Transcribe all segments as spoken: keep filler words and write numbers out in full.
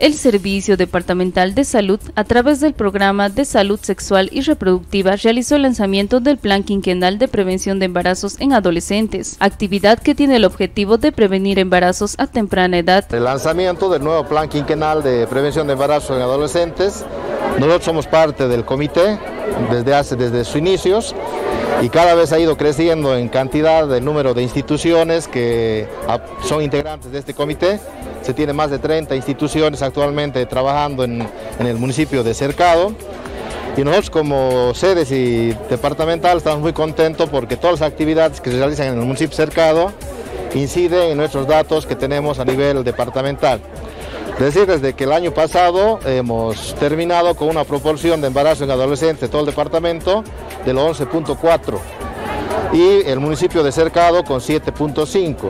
El Servicio Departamental de Salud, a través del Programa de Salud Sexual y Reproductiva, realizó el lanzamiento del Plan Quinquenal de Prevención de Embarazos en Adolescentes, actividad que tiene el objetivo de prevenir embarazos a temprana edad. El lanzamiento del nuevo Plan Quinquenal de Prevención de Embarazos en Adolescentes, nosotros somos parte del comité desde, hace, desde sus inicios y cada vez ha ido creciendo en cantidad de número de instituciones que son integrantes de este comité. Se tiene más de treinta instituciones actualmente trabajando en, en el municipio de Cercado. Y nosotros como sedes y departamental estamos muy contentos porque todas las actividades que se realizan en el municipio Cercado inciden en nuestros datos que tenemos a nivel departamental. Es decir, desde que el año pasado hemos terminado con una proporción de embarazo en adolescentes de todo el departamento del once punto cuatro y el municipio de Cercado con siete punto cinco.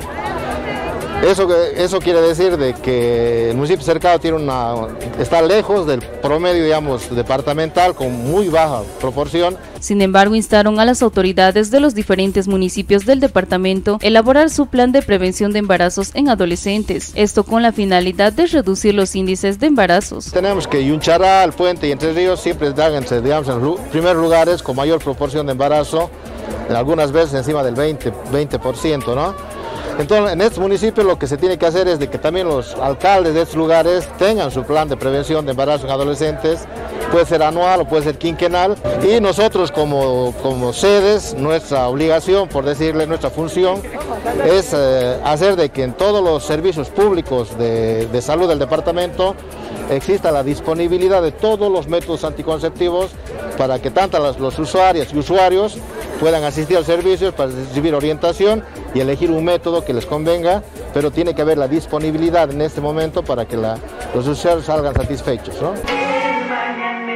Eso, eso quiere decir de que el municipio de Cercado tiene una, está lejos del promedio, digamos, departamental, con muy baja proporción. Sin embargo, instaron a las autoridades de los diferentes municipios del departamento a elaborar su plan de prevención de embarazos en adolescentes, esto con la finalidad de reducir los índices de embarazos. Tenemos que Yunchara, El Puente y Entre Ríos siempre están, digamos, en los primeros lugares con mayor proporción de embarazo, algunas veces encima del veinte por ciento, ¿no? Entonces, en estos municipios lo que se tiene que hacer es de que también los alcaldes de estos lugares tengan su plan de prevención de embarazo en adolescentes, puede ser anual o puede ser quinquenal, y nosotros como, como sedes, nuestra obligación, por decirle, nuestra función, es eh, hacer de que en todos los servicios públicos de, de salud del departamento exista la disponibilidad de todos los métodos anticonceptivos para que tanto los, los usuarios y usuarios puedan asistir al servicio para recibir orientación y elegir un método que les convenga, pero tiene que haber la disponibilidad en este momento para que la, los usuarios salgan satisfechos, ¿no?